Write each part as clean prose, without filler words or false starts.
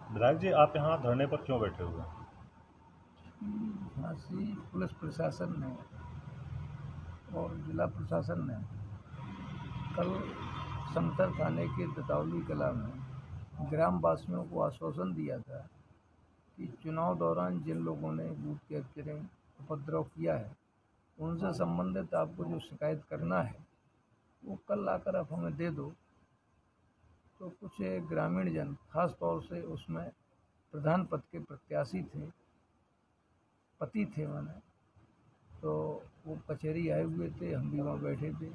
विधायक जी, आप यहाँ धरने पर क्यों बैठे हुए हैं? झांसी पुलिस प्रशासन ने और जिला प्रशासन ने कल समतर थाने के दतावली कला में ग्राम वासियों को आश्वासन दिया था कि चुनाव दौरान जिन लोगों ने बूथ कैप्चरिंग उपद्रव किया है उनसे संबंधित आपको जो शिकायत करना है वो कल आकर आप हमें दे दो। तो कुछ ग्रामीण जन खास तौर से उसमें प्रधान पद के प्रत्याशी थे, पति थे मैंने, तो वो कचहरी आए हुए थे, हम भी वहाँ बैठे थे।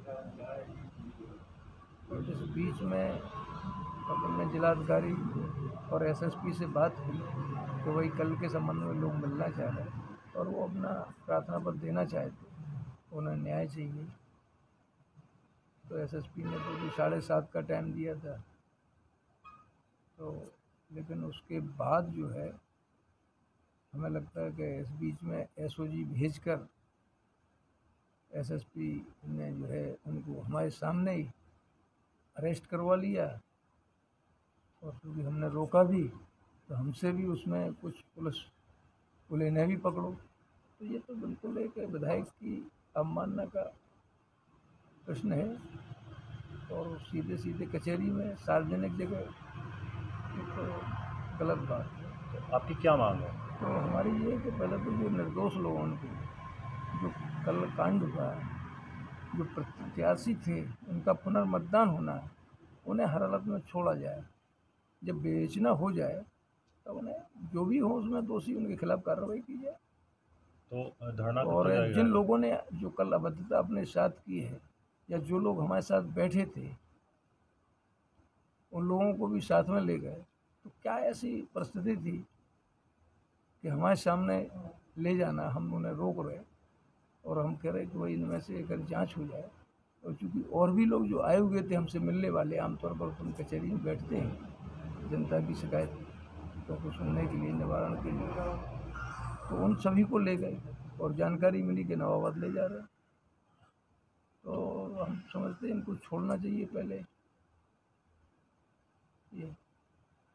तो इस बीच में अपने जिलाधिकारी और एसएसपी से बात हुई कि वही कल के संबंध में लोग मिलना चाह रहे हैं और वो अपना प्रार्थना पत्र देना चाहते, उन्हें न्याय चाहिए। तो एसएसपी ने तो 7:30 का टाइम दिया था, तो लेकिन उसके बाद जो है हमें लगता है कि इस बीच में एसओजी भेजकर एसएसपी ने जो है उनको हमारे सामने ही अरेस्ट करवा लिया। और क्योंकि हमने रोका भी तो हमसे भी उसमें कुछ पुलिस बोले इन्हें भी पकड़ो। तो ये तो बिल्कुल एक विधायक की अवमानना का प्रश्न है और सीधे सीधे कचहरी में सार्वजनिक जगह, ये तो गलत बात है। तो आपकी क्या मांग है? तो हमारी ये है कि पहले तो जो निर्दोष लोगों को जो कल कांड हुआ है, जो प्रत्याशी थे उनका पुनर्मतदान होना है, उन्हें हर हालत में छोड़ा जाए। जब बेचना हो जाए तब उन्हें जो भी हो उसमें दोषी उनके खिलाफ कार्रवाई की जाए। तो धरना कब और तक जारी जिन रहेगा? लोगों ने जो कल अभद्रता अपने साथ की है या जो लोग हमारे साथ बैठे थे उन लोगों को भी साथ में ले गए, तो क्या ऐसी परिस्थिति थी कि हमारे सामने ले जाना, हम उन्हें रोक रहे और हम कह रहे कि भाई इनमें से अगर जांच हो जाए। और चूँकि और भी लोग जो आए हुए थे हमसे मिलने वाले, आमतौर पर तो हम कचहरी में बैठते हैं जनता की शिकायत को सुनने के लिए, निवारण के लिए, तो उन सभी को ले गए और जानकारी मिली कि नवाबाद ले जा रहे हैं। तो हम समझते हैं इनको छोड़ना चाहिए पहले। ये